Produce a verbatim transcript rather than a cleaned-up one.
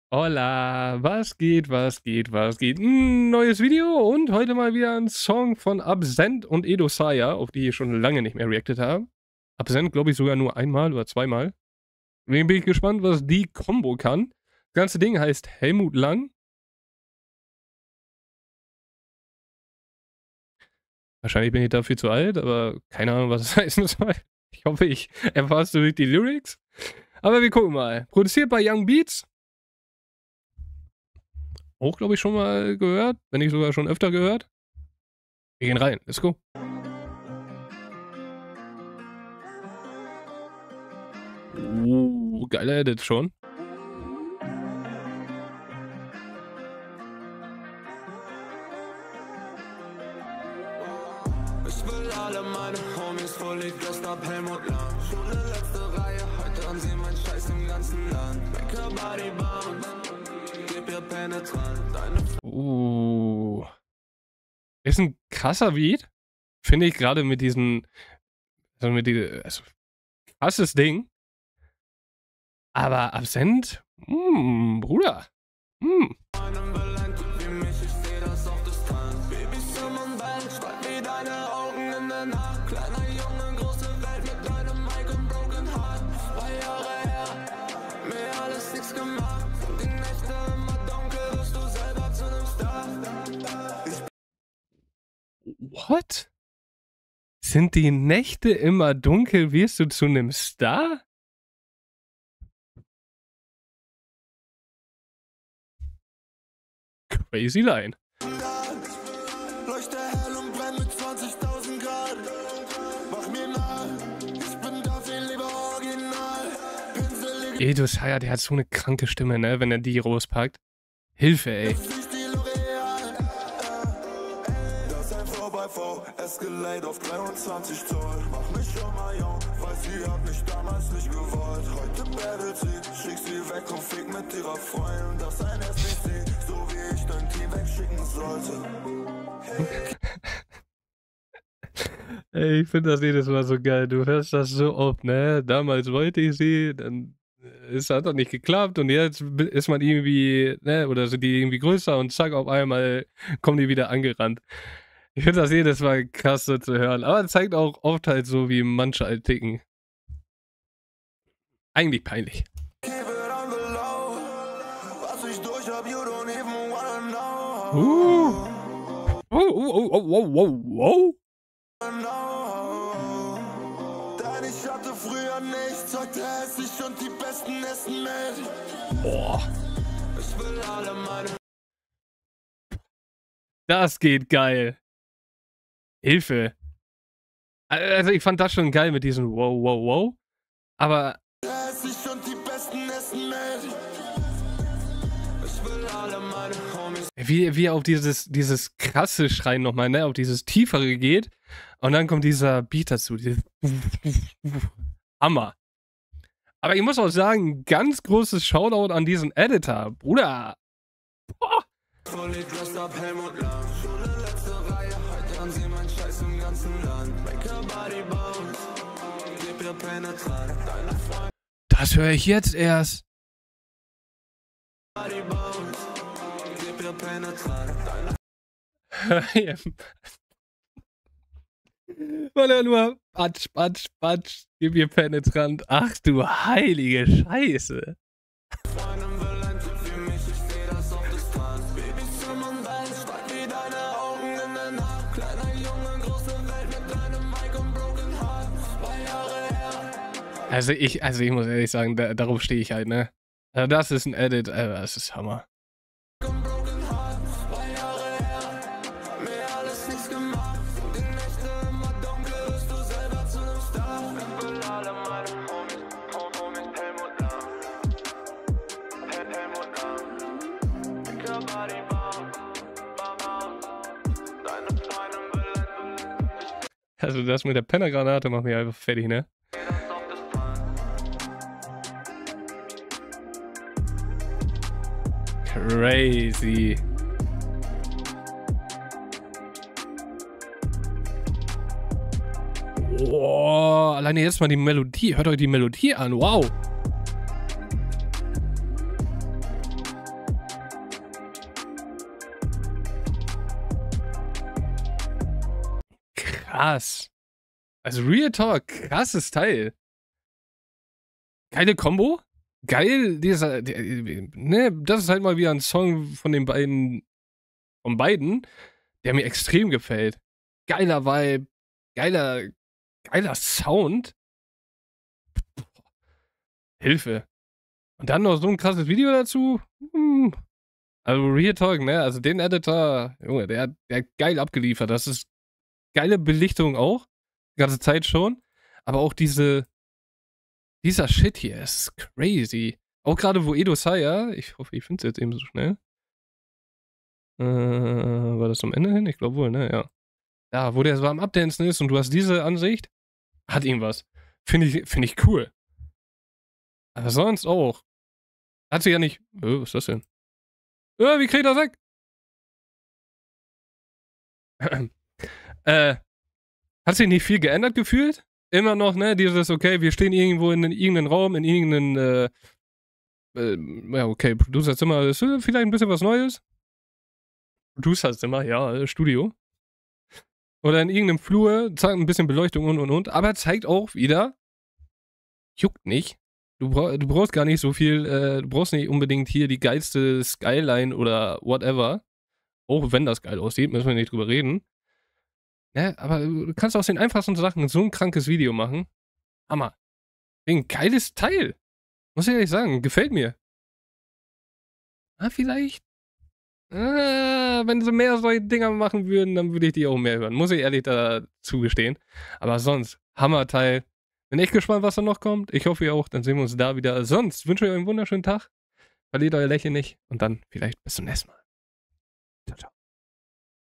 Hola, was geht, was geht, was geht? Ein neues Video und heute mal wieder ein Song von Absent und Edosaya, auf die ich schon lange nicht mehr reacted habe. Absent, glaube ich, sogar nur einmal oder zweimal. Deswegen bin ich gespannt, was die Combo kann. Das ganze Ding heißt Helmut Lang. Wahrscheinlich bin ich dafür zu alt, aber keine Ahnung, was es heißen soll. Ich hoffe, ich erfahre es durch die Lyrics. Aber wir gucken mal. Produziert bei Young Beats. Auch, glaube ich, schon mal gehört, wenn nicht sogar schon öfter gehört. Wir gehen rein, let's go. Uh, geiler Edit schon. Ich will alle meine Homies fully dressed up, Helmut Lang. Schule letzte Reihe, heute haben sie mein Scheiß im ganzen Land. Make her body bounce, gib ihr penetrant. Uh. Ist ein krasser Beat. Finde ich gerade mit diesen. Also mit die, also krasses Ding. Aber Absent? Hm, Bruder. Hm. Kleiner Junge, große Welt mit deinem Mic und broken heart. Zwei Jahre her, mir alles nix gemacht. Die Nächte immer dunkel, wirst du selber zu einem Star. What? Sind die Nächte immer dunkel, wirst du zu einem Star? Crazy Line. Leuchte hell und brenn mit zwanzigtausend Grad. Mach mir nah, ich bin dafür lieber original. Pinsel Edosaya, der hat so eine kranke Stimme, ne, wenn er die rauspackt. Hilfe, ey. Das ist ein vier bei vier, Escalade auf dreiundzwanzig Zoll. Mach mich schon mal jung, weil sie hat mich damals nicht gewollt. Heute battelt sie, schick sie weg und fick mit ihrer Freundin. Das ist ein S B C, so wie ich dein Team wegschicken sollte. Ey, ich finde das jedes Mal so geil. Du hörst das so oft, ne? Damals wollte ich sie, dann ist hat doch nicht geklappt und jetzt ist man irgendwie, ne? Oder sind die irgendwie größer und zack, auf einmal kommen die wieder angerannt. Ich finde das jedes Mal krass so zu hören. Aber es zeigt auch oft halt so, wie manche halt ticken. Eigentlich peinlich. Uh. Oh, oh, oh, oh, wow, wow, wow. Denn ich hatte früher nichts, heute esse ich und die Besten essen mit. Boah. Ich will alle meine. Das geht geil. Hilfe. Also ich fand das schon geil mit diesem wow, wow, wow. Aber Esse ich und die Besten essen mit. Ich will alle meine Homies. wie, wie er auf dieses, dieses krasse Schreien nochmal, ne, auf dieses tiefere geht. Und dann kommt dieser Beat dazu. Dieses Hammer. Aber ich muss auch sagen, ganz großes Shoutout an diesen Editor. Bruder. Boah. Fully dressed up, Helmut Lang. Schule letzte Reihe, heute haben sie mein Scheiß im ganzen Land. Make her body bounce, gib ihr penetrant. Deine Freunde Das höre ich jetzt erst. body bounce, gib ihr penetrant. Deine Weil er nur Patsch, Patsch, Patsch, gib ihr penetrant. Ach du heilige Scheiße. Freundin will ein Typ wie mich, ich seh das auf Distanz. Babys zum und Band, stark wie deine Augen in der Nacht. Kleiner Junge, große Welt mit deinem Mic und broken heart. Zwei Jahre her. Also ich, also ich muss ehrlich sagen, da, darauf stehe ich halt, ne? Also das ist ein Edit, also das ist Hammer. Und broken heart. Zwei Jahre her, mir alles nichts gemacht. Die Nächte immer dunkel, wirst du selber zu einem Star. Ich will alle meine Homies, Homies, Helmut Lang. Hel Helmut Lang. Make her body bounce, bounce. Deine Freundin will ein Also das mit der Pennergranate macht mich einfach fertig, ne? das auf Distanz. Crazy. Boah, alleine jetzt mal die Melodie. Hört euch die Melodie an. Wow. krass. Also Real Talk, krasses Teil. Geile Kombo. Geil, dieser, der, ne, das ist halt mal wieder ein Song von den beiden, von beiden, der mir extrem gefällt. Geiler Vibe, geiler, geiler Sound. Hilfe. Und dann noch so ein krasses Video dazu. Hm. Also Real Talk, ne, also den Editor, Junge, der, der hat geil abgeliefert. Das ist geile Belichtung auch. Die ganze Zeit schon. Aber auch diese, dieser Shit hier ist crazy. Auch gerade wo Edo Saya, ich hoffe, ich finde es jetzt eben so schnell. Äh, war das am Ende hin? Ich glaube wohl, ne, ja. Ja, wo der so am Abdancen ist und du hast diese Ansicht, hat irgendwas. Finde ich, find ich cool. Aber sonst auch. Hat sie ja nicht. Oh, was ist das denn? Äh, wie kriegt er weg? äh, hat sich nicht viel geändert gefühlt? Immer noch, ne, dieses, okay, wir stehen irgendwo in irgendeinem Raum, in irgendeinem, äh, äh, ja, okay, Producerzimmer ist vielleicht ein bisschen was Neues. Producerzimmer, ja, Studio. Oder in irgendeinem Flur, zeigt ein bisschen Beleuchtung und und und, aber zeigt auch wieder, juckt nicht. Du, brauch, du brauchst gar nicht so viel, äh, du brauchst nicht unbedingt hier die geilste Skyline oder whatever. Auch wenn das geil aussieht, müssen wir nicht drüber reden. Ne, aber du kannst aus den einfachsten Sachen so ein krankes Video machen. Hammer. Ein geiles Teil. Muss ich ehrlich sagen, gefällt mir. Ah, vielleicht. Ah, wenn sie mehr solche Dinger machen würden, dann würde ich die auch mehr hören. Muss ich ehrlich dazu gestehen. Aber sonst, Hammerteil. Bin echt gespannt, was da noch kommt. Ich hoffe ihr auch. Dann sehen wir uns da wieder. Sonst wünsche ich euch einen wunderschönen Tag. Verliert euer Lächeln nicht. Und dann vielleicht bis zum nächsten Mal.